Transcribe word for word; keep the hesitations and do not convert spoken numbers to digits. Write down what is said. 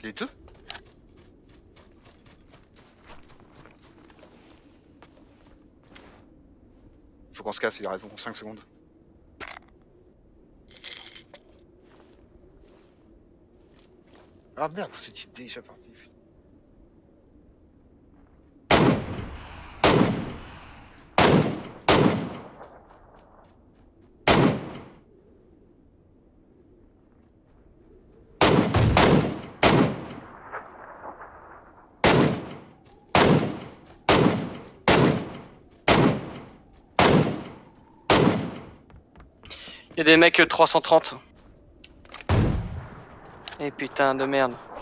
Les deux? Faut qu'on se casse, il a raison, cinq secondes. Ah merde, vous étiez déjà parti. Y'a des mecs trois cent trente. Et putain de merde.